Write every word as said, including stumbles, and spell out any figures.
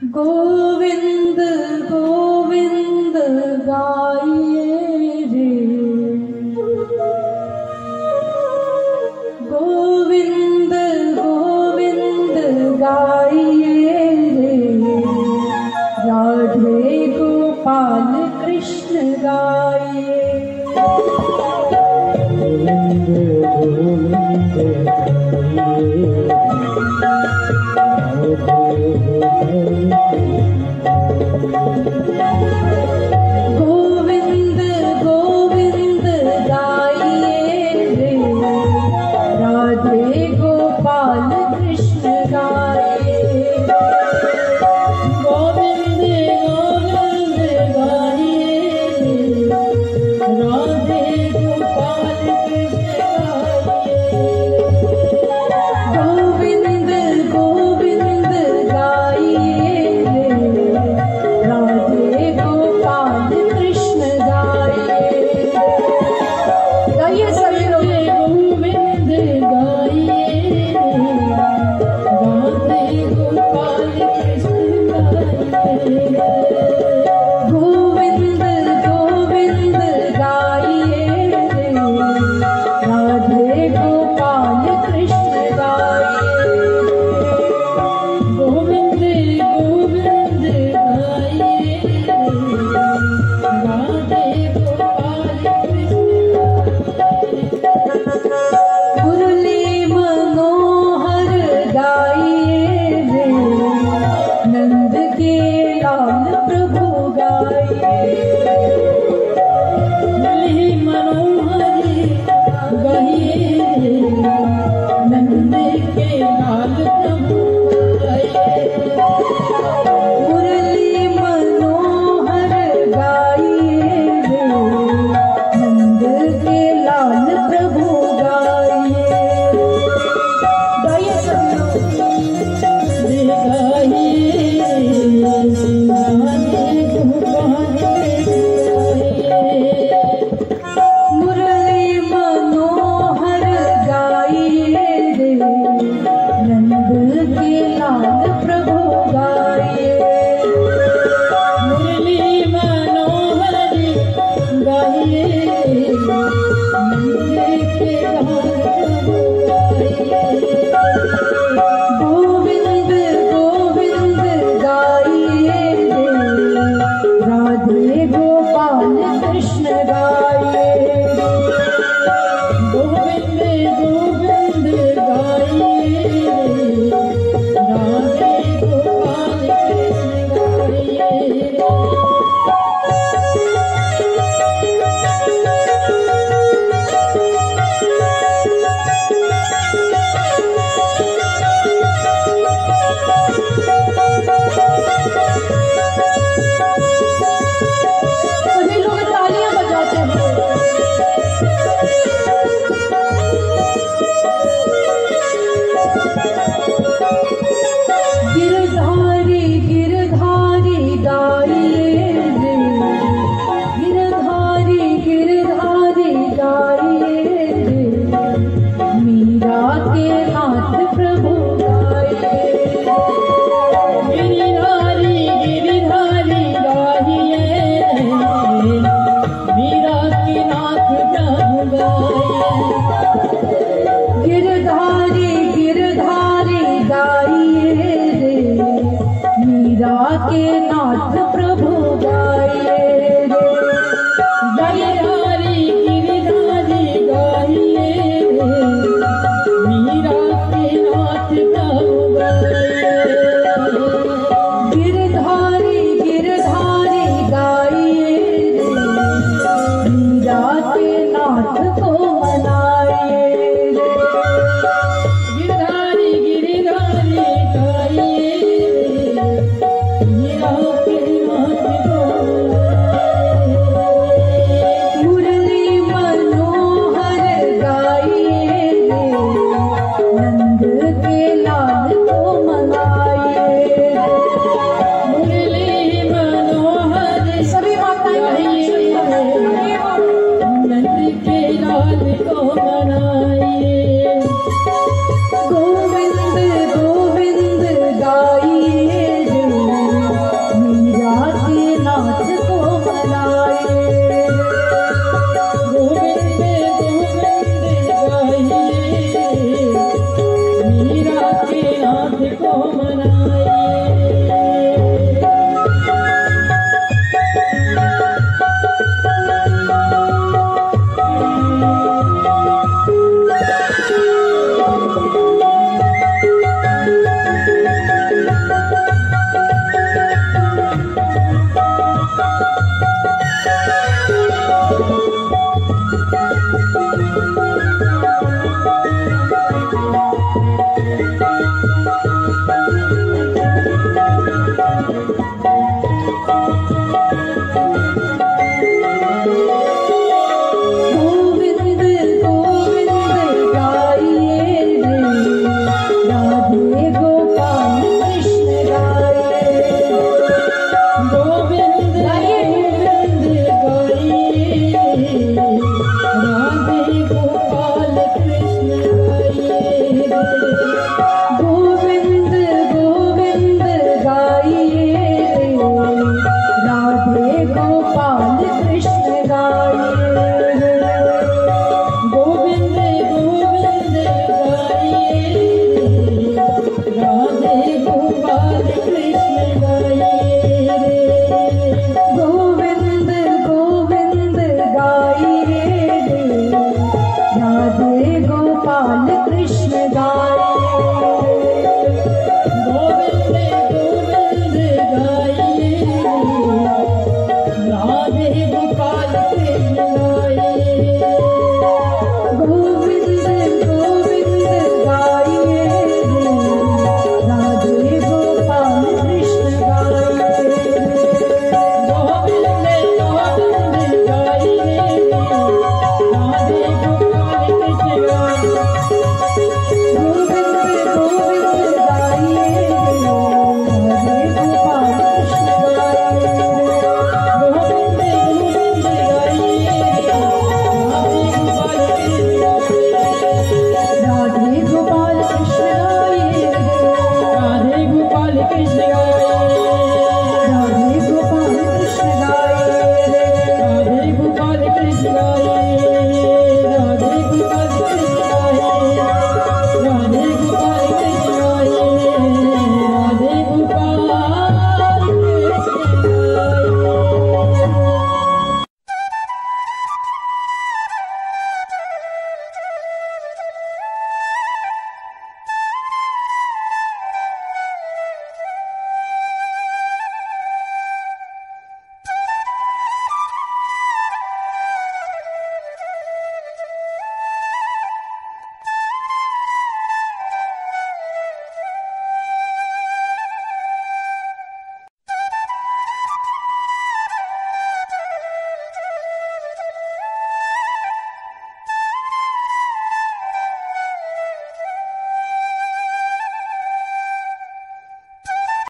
गोविंद गोविंद गाइए रे, गोविंद गोविंद गाइए रे, राधे गोपाल कृष्ण गाइए। गोविंद गोविंद गोविंद गोविंद गाइए रे, राधे गोपाल कृष्ण गाइए। गोविंद गोविंद गाइए रे, राधे गोपाल कृष्ण गाइए। गोविंद गोविंद गाइए रे, राधे गोपाल कृष्ण गाइए। गाइए सभी लोग। गोविंद गाइए रे, राधे गोपाल कृष्ण गाइए। गोविंद गोविंद गाइए रे, राधे गोपाल कृष्ण गाइए। गोविंद गोविंद गाइए रे, राधे गोपाल कृष्ण गाइए। मुरली मनोहर गाइए रे, नंद के लाल प्रभु गाइए। मुरली मनोहर गाइए रे, नंद के लाल प्रभु गाइए। मुरली मनोहर गाइए रे, नंद के लाल प्रभु गाइए। गाइए सब लोग। गाइए रे, राधे गोपाल कृष्ण राधे